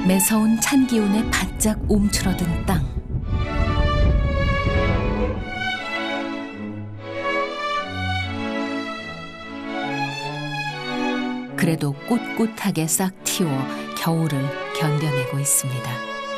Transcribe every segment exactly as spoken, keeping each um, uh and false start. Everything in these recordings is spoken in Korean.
매서운 찬 기운에 바짝 움츠러든 땅. 그래도 꿋꿋하게 싹 틔워 겨울을 견뎌내고 있습니다.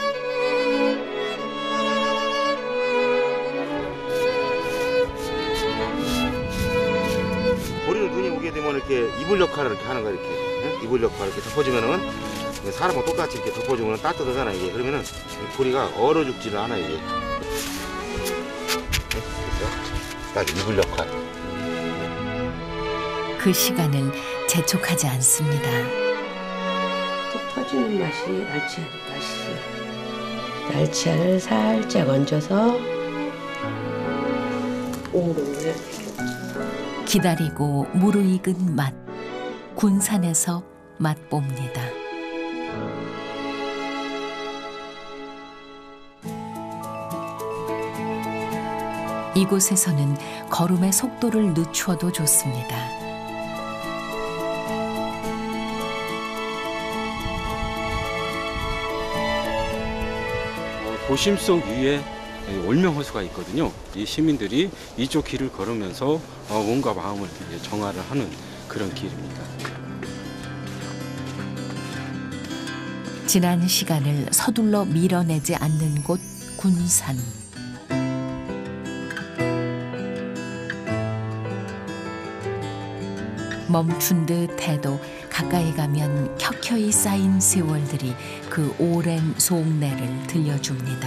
보리는 눈이 오게 되면 이렇게 이불 역할을 이렇게 하는 거야, 이렇게. 응? 이불 역할을 이렇게 덮어주면은 사람하고 똑같이 이렇게 덮어주면 따뜻하잖아, 이게. 그러면은 이 보리가 얼어 죽지를 않아, 이게. 딱 이불 역할. 그 시간을 재촉하지 않습니다. 톡 터지는 맛이 알치알 맛있어요. 알치알을 살짝 얹어서 오물오물 기다리고 무르익은 맛. 군산에서 맛봅니다. 이곳에서는 걸음의 속도를 늦추어도 좋습니다. 도심 속 위에 올명호수가 있거든요. 이 시민들이 이쪽 길을 걸으면서 몸과 마음을 정화를 하는 그런 길입니다. 지난 시간을 서둘러 밀어내지 않는 곳 군산. 멈춘 듯 해도 가까이 가면 켜켜이 쌓인 세월들이 그 오랜 속내를 들려줍니다.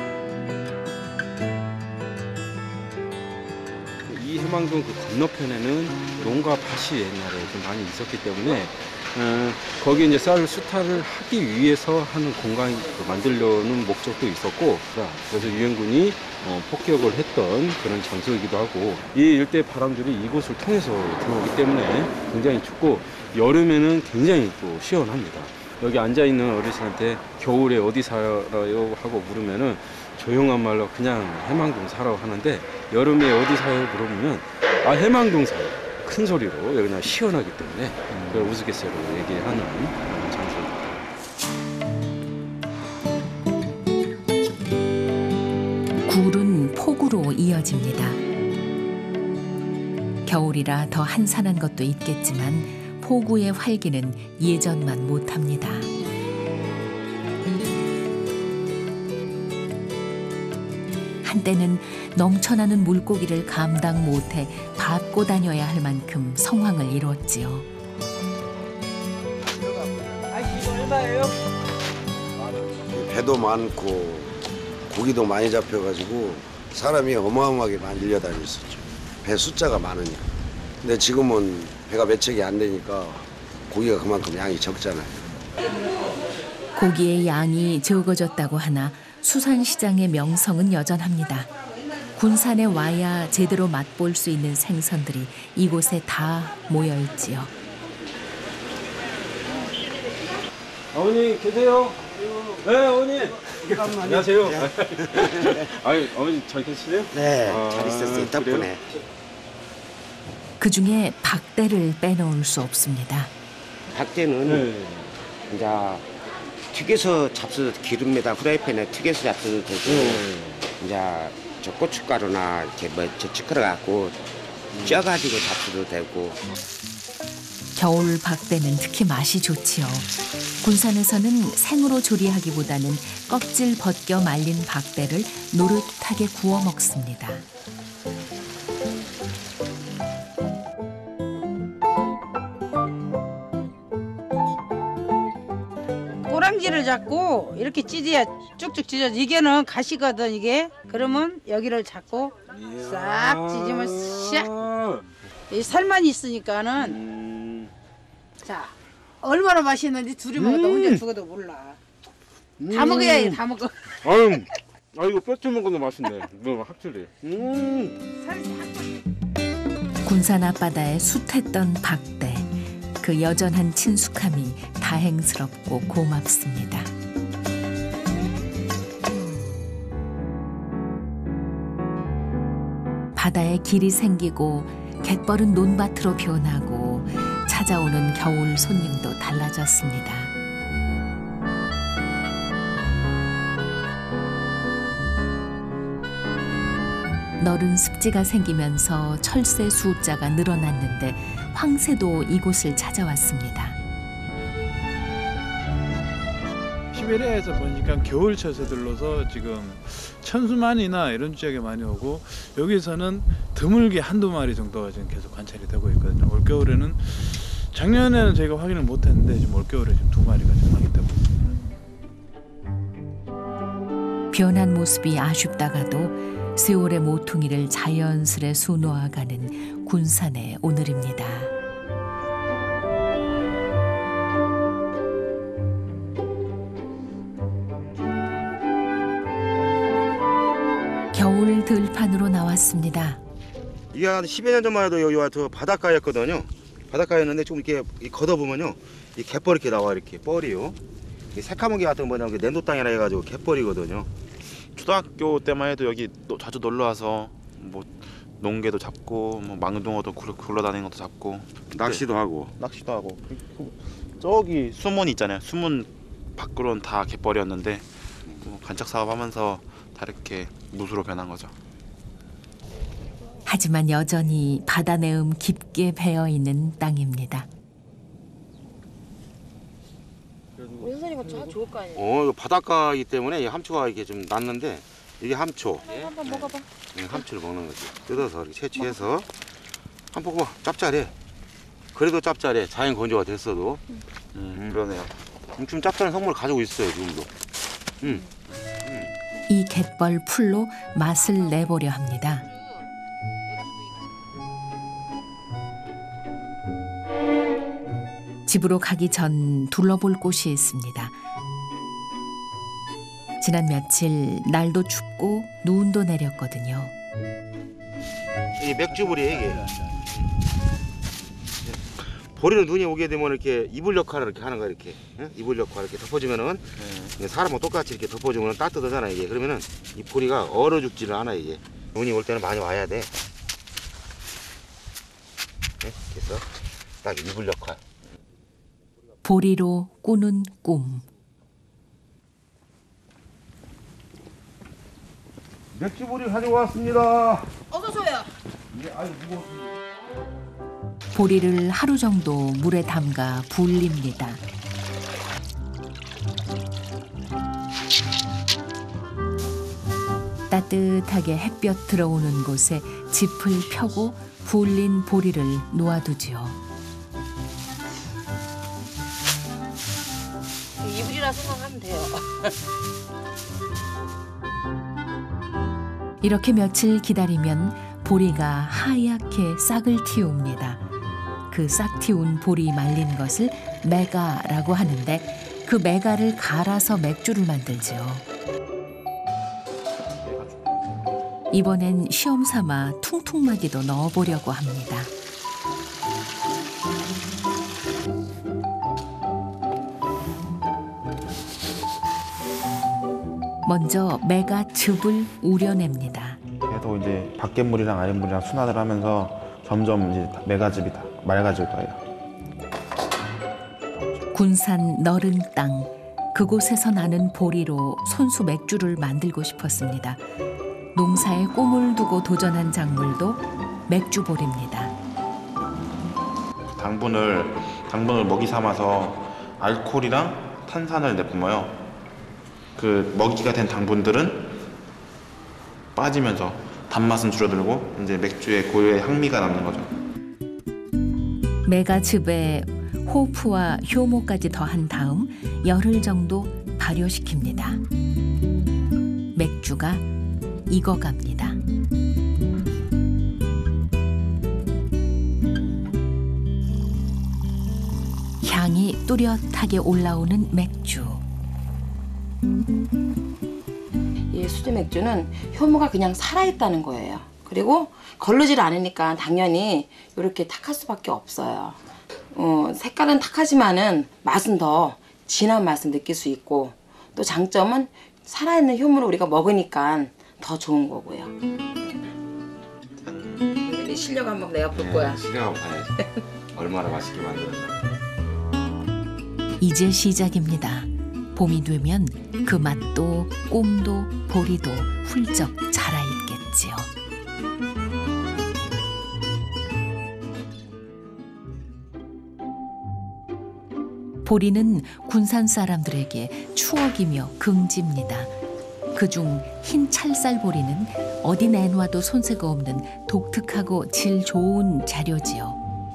이 해망동 그 건너편에는 농가 밭이 옛날에 좀 많이 있었기 때문에 어, 거기 이제 쌀 수탈을 하기 위해서 하는 공간을 만들려는 목적도 있었고, 그래서 유엔군이 어, 폭격을 했던 그런 장소이기도 하고, 이 일대 바람들이 이곳을 통해서 들어오기 때문에 굉장히 춥고, 여름에는 굉장히 또 시원합니다. 여기 앉아있는 어르신한테 겨울에 어디 살아요 하고 물으면은 조용한 말로 그냥 해망동 살아요 하는데, 여름에 어디 사요 물어보면 아 해망동 살아요. 큰 소리로 그냥 시원하기 때문에 그걸 우스갯소리로 얘기하는 장소입니다. 굴은 폭우로 이어집니다. 겨울이라 더 한산한 것도 있겠지만 폭우의 활기는 예전만 못합니다. 한때는 넘쳐나는 물고기를 감당 못해 밟고 다녀야 할 만큼 성황을 이뤘지요. 아, 이거 얼마예요? 배도 많고 고기도 많이 잡혀가지고 사람이 어마어마하게 많이 밀려다녔었죠. 배 숫자가 많으니까. 근데 지금은 배가 매척이 안 되니까 고기가 그만큼 양이 적잖아요. 고기의 양이 적어졌다고 하나 수산시장의 명성은 여전합니다. 군산에 와야 제대로 맛볼 수 있는 생선들이 이곳에 다 모여있지요. 어머니 계세요? 네, 어머니. 안녕하세요. 아유, 어머니 잘 계시네요? 네, 아, 잘 있었어요. 덕분에. 그래요? 그중에 박대를 빼놓을 수 없습니다. 박대는 네. 이제 튀겨서 잡숴도 기름에다 후라이팬에 튀겨서 잡숴도 되고, 네. 이제 저 고춧가루나 이렇게 뭐저 찌끄러 갖고 쪄가지고 잡숴도 되고. 겨울 박대는 특히 맛이 좋지요. 군산에서는 생으로 조리하기보다는 껍질 벗겨 말린 박대를 노릇하게 구워 먹습니다. 꼬랑지를 잡고 이렇게 찢어야 쭉쭉 찢어. 이게는 가시거든 이게. 그러면 여기를 잡고 싹 찢으면 샥. 이 살만 있으니까는 음. 자 얼마나 맛있는지 둘이 먹어도 음. 혼자 죽어도 몰라. 다 먹어야 해, 다 먹어. 아유, 아 이거 뼈째 먹어도 맛있네. 뭐 확실히. 음. 살이 싹. 군산 앞바다에 숯했던 박대. 그 여전한 친숙함이 다행스럽고 고맙습니다. 바다에 길이 생기고 갯벌은 논밭으로 변하고 찾아오는 겨울 손님도 달라졌습니다. 너른 습지가 생기면서 철새 수입자가 늘어났는데 황새도 이곳을 찾아왔습니다. 시베리아에서 보니까 겨울 철새들로서 지금 천수만이나 이런 지역에 많이 오고, 여기서는 드물게 한두 마리 정도가 지금 계속 관찰이 되고 있거든요. 올겨울에는, 작년에는 저희가 확인을 못했는데 지금 올겨울에 지금 두 마리가 지금 확인되고 있습니다. 변한 모습이 아쉽다가도 세월의 모퉁이를 자연스레 수놓아가는 군산의 오늘입니다. 겨울 들판으로 나왔습니다. 이게 한 십여 년 전만 해도 여기 와서 바닷가였거든요. 바닷가였는데 좀 이렇게 걷어보면요, 이 갯벌 이렇게 나와, 이렇게 뻘이요. 이 새카만 게 같은 거 뭐냐면 냉도 땅이라 해가지고 갯벌이거든요. 초등학교 때만 해도 여기 또 자주 놀러 와서 뭐 농개도 잡고 뭐 망둥어도 굴- 굴러다니는 것도 잡고 낚시도 하고. 낚시도 하고 저기 수문 있잖아요. 수문 밖으로는 다 갯벌이었는데 뭐 간척 사업하면서 다 이렇게 무수로 변한 거죠. 하지만 여전히 바다 내음 깊게 배어 있는 땅입니다. 선생님 이거 참 좋을 거 아니에요? 어, 이거 바닷가이기 때문에 이 함초가 이렇게 좀 났는데, 이게 함초. 네, 한번 먹어봐. 이 함초를 먹는 거지. 뜯어서 이렇게 채취해서 한 포구 짭짤해. 그래도 짭짤해. 자연 건조가 됐어도. 음, 그러네요. 음, 좀 짭짤한 성분을 가지고 있어요, 지금도. 음. 이 갯벌 풀로 맛을 내보려 합니다. 집으로 가기 전 둘러볼 곳이 있습니다. 지난 며칠 날도 춥고 눈도 내렸거든요. 이게 맥주보리예요, 이게. 보리는 눈이 오게 되면 이렇게 이불 역할을 이렇게 하는 거야, 이렇게. 응? 이불 역할 이렇게 덮어주면은, 네. 사람하고 똑같이 이렇게 덮어주면 따뜻하잖아, 이게. 그러면은 이 보리가 얼어 죽지를 않아, 이게. 눈이 올 때는 많이 와야 돼. 네? 그래서 딱 이불 역할. 보리로 꾸는 꿈. 맥주보리 가져왔습니다. 어서 줘요. 예, 아유, 무거웠습니다. 보리를 하루 정도 물에 담가 불립니다. 따뜻하게 햇볕 들어오는 곳에 짚을 펴고 불린 보리를 놓아두지요. 이불이라 생각하면 돼요. 이렇게 며칠 기다리면 보리가 하얗게 싹을 틔웁니다. 그 싹 틔운 보리 말린 것을 매가라고 하는데, 그 매가를 갈아서 맥주를 만들지요. 이번엔 시험 삼아 퉁퉁마기도 넣어보려고 합니다. 먼저 매가즙을 우려냅니다. 계속 이제 밖에물이랑 아랫물이랑 순환을 하면서 점점 이제 메가즙이 다 맑아질 거예요. 군산 너른 땅, 그곳에서 나는 보리로 손수 맥주를 만들고 싶었습니다. 농사에 꿈을 두고 도전한 작물도 맥주보리입니다. 당분을 당분을 먹이 삼아서 알코올이랑 탄산을 내뿜어요. 그 먹이가 된 당분들은 빠지면서 단맛은 줄어들고 이제 맥주의 고유의 향미가 남는 거죠. 메가즙에 호프와 효모까지 더한 다음 열흘 정도 발효시킵니다. 맥주가 익어갑니다. 향이 뚜렷하게 올라오는 맥주. 이 수제 맥주는 효모가 그냥 살아있다는 거예요. 그리고 걸르질 않으니까 당연히 이렇게 탁할 수밖에 없어요. 어, 색깔은 탁하지만은 맛은 더 진한 맛을 느낄 수 있고, 또 장점은 살아있는 효모를 우리가 먹으니까 더 좋은 거고요. 실력 한번 내가 볼 거야. 실력 한번 봐야지. 얼마나 맛있게 만들었나. 이제 시작입니다. 봄이 되면 그 맛도 꿈도 보리도 훌쩍 자라있겠지요. 보리는 군산 사람들에게 추억이며 긍지입니다. 그중 흰 찰쌀 보리는 어디 내놔도 손색 없는 독특하고 질 좋은 자료지요.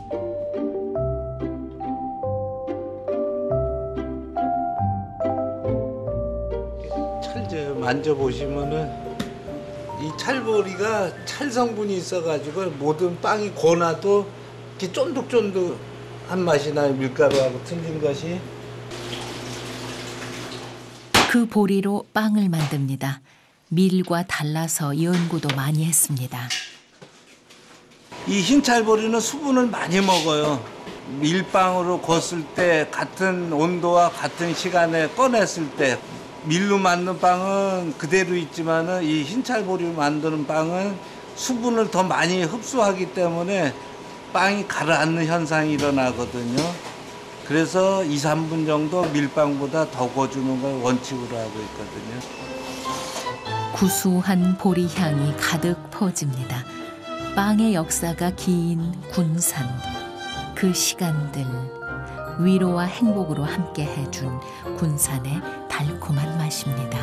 찰 만져보시면은 이 찰보리가 찰 성분이 있어가지고 모든 빵이 고나도 이렇게 쫀득쫀득한 맛이 나요. 밀가루하고 틀린 것이. 그 보리로 빵을 만듭니다. 밀과 달라서 연구도 많이 했습니다. 이 흰찰보리는 수분을 많이 먹어요. 밀빵으로 구웠을 때 같은 온도와 같은 시간에 꺼냈을 때 밀로 만든 빵은 그대로 있지만은 이 흰찰보리로 만드는 빵은 수분을 더 많이 흡수하기 때문에 빵이 가라앉는 현상이 일어나거든요. 그래서 이, 삼 분 정도 밀빵보다 더 구워주는 걸 원칙으로 하고 있거든요. 구수한 보리 향이 가득 퍼집니다. 빵의 역사가 긴 군산. 그 시간들 위로와 행복으로 함께 해준 군산의 달콤한 맛입니다.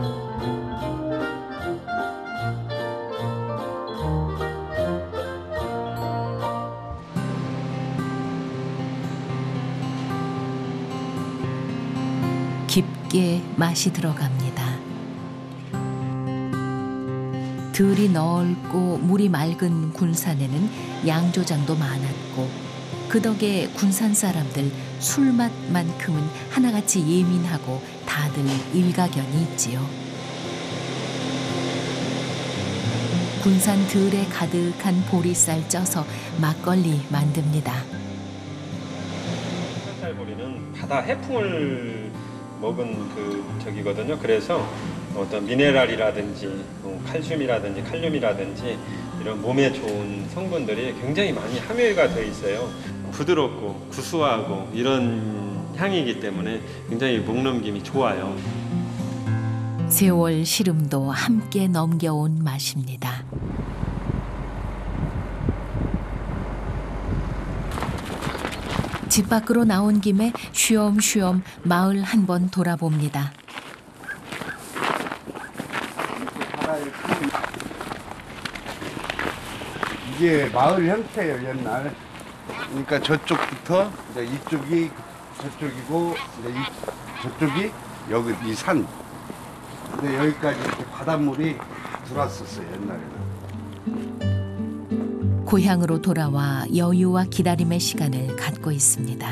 깊게 맛이 들어갑니다. 들이 넓고 물이 맑은 군산에는 양조장도 많았고 그 덕에 군산 사람들 술맛만큼은 하나같이 예민하고 다들 일가견이 있지요. 군산 들에 가득한 보리쌀 쪄서 막걸리 만듭니다. 흰쌀보리는 바다 해풍을 먹은 그 저기거든요. 그래서 어떤 미네랄이라든지 칼슘이라든지 칼륨이라든지 이런 몸에 좋은 성분들이 굉장히 많이 함유가 되어 있어요. 부드럽고 구수하고 이런 향이기 때문에 굉장히 목 넘김이 좋아요. 세월 시름도 함께 넘겨온 맛입니다. 집 밖으로 나온 김에 쉬엄쉬엄 마을 한번 돌아봅니다. 이게 마을 형태예요, 옛날. 그러니까 저쪽부터 이제 이쪽이 저쪽이고 이제 이, 저쪽이 여기 이 산. 근데 여기까지 이렇게 바닷물이 들어왔었어요, 옛날에는. 고향으로 돌아와 여유와 기다림의 시간을 갖고 있습니다.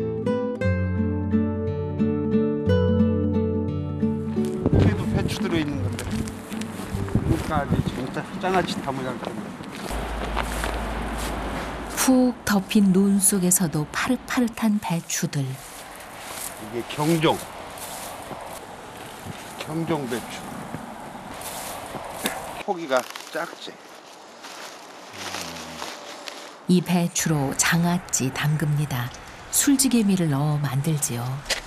여기도 배추 들어있는 건데. 여기까지 진짜 장아찌 다 모양. 푹 덮인 눈 속에서도 파릇파릇한 배추들. 이게 경종. 경종 배추. 포기가 작지. 이 배추로 장아찌 담급니다. 술지개미를 넣어 만들지요.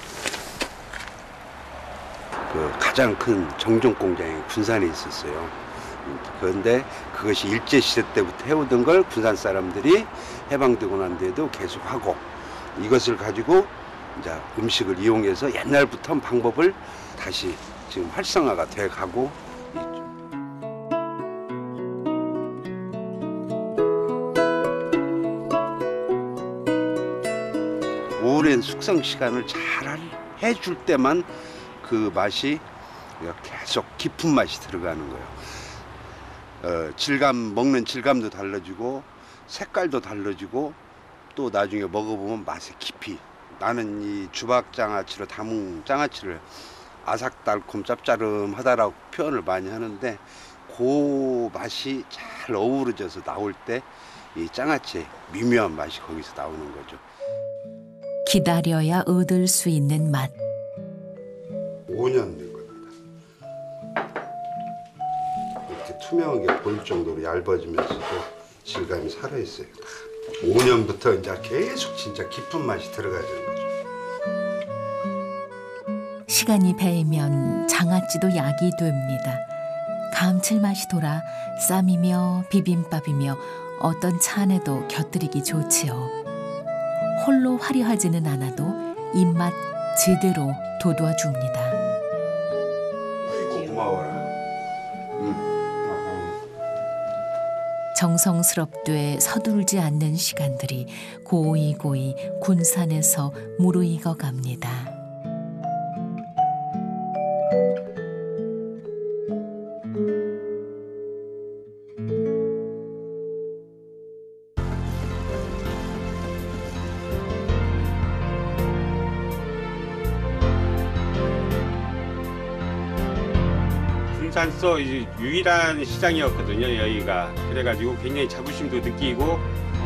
그 가장 큰 정종 공장이 군산에 있었어요. 그런데 그것이 일제시대 때부터 해오던 걸 군산 사람들이 해방되고 난 뒤에도 계속하고 이것을 가지고 이제 음식을 이용해서 옛날부터 방법을 다시 지금 활성화가 돼 가고 있죠. 오랜 숙성 시간을 잘 해줄 때만 그 맛이 계속 깊은 맛이 들어가는 거예요. 어, 질감, 먹는 질감도 달라지고 색깔도 달라지고 또 나중에 먹어보면 맛의 깊이. 나는 이 주박장아찌로 담은 장아찌를 아삭달콤 짭짜름하다라고 표현을 많이 하는데 그 맛이 잘 어우러져서 나올 때 이 장아찌의 미묘한 맛이 거기서 나오는 거죠. 기다려야 얻을 수 있는 맛. 오 년 된 겁니다. 이렇게 투명하게 보일 정도로 얇아지면서도 질감이 살아있어요. 오 년부터 이제 계속 진짜 깊은 맛이 들어가지는 거죠. 시간이 배이면 장아찌도 약이 됩니다. 감칠맛이 돌아 쌈이며 비빔밥이며 어떤 찬에도 곁들이기 좋지요. 홀로 화려하지는 않아도 입맛 제대로 돋워줍니다. 고마워라. 정성스럽되 서둘지 않는 시간들이 고이고이 군산에서 무르익어 갑니다. 군산서 이제 유일한 시장이었거든요, 여기가. 그래가지고 굉장히 자부심도 느끼고